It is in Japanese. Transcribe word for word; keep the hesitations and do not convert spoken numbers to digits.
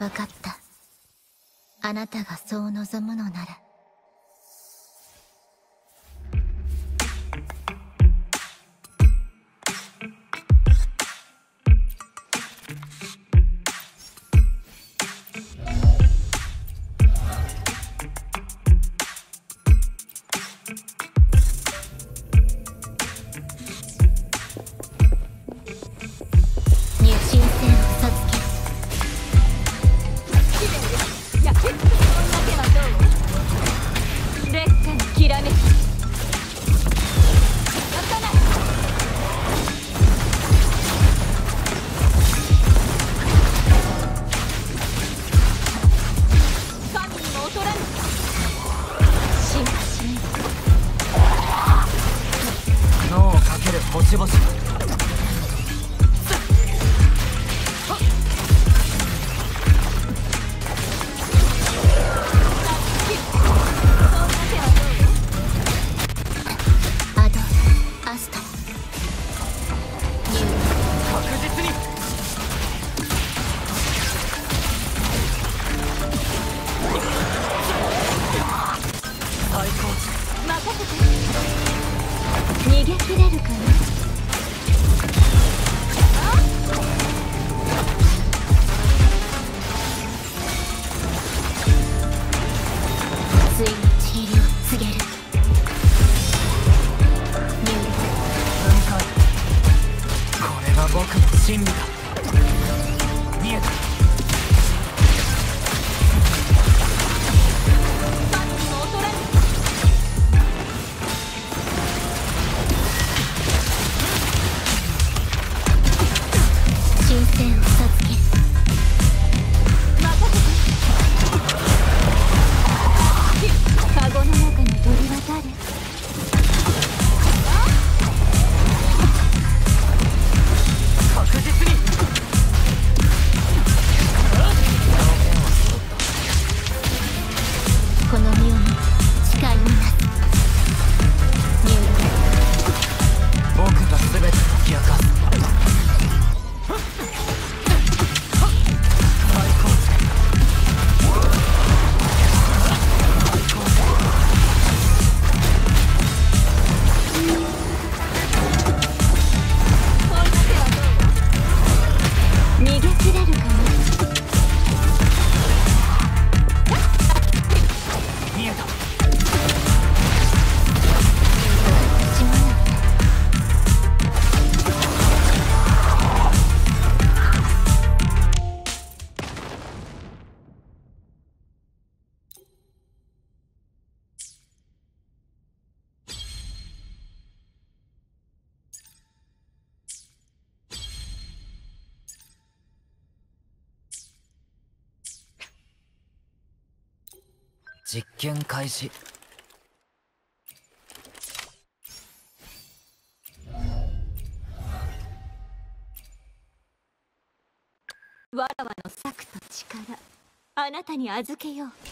わかった。あなたがそう望むのなら。 星々 アドアスタ確実に最高任せて。逃げ切れるかな。ついに地理を告げる。 分解。これが僕の真理だ。見えた。 神聖を授ける。任せて。カゴの中の鳥は誰？ 確実にこの身をもって誓いになす。入僕が全て解き明かす。実験開始。 わらわの策と力、あなたに預けよう。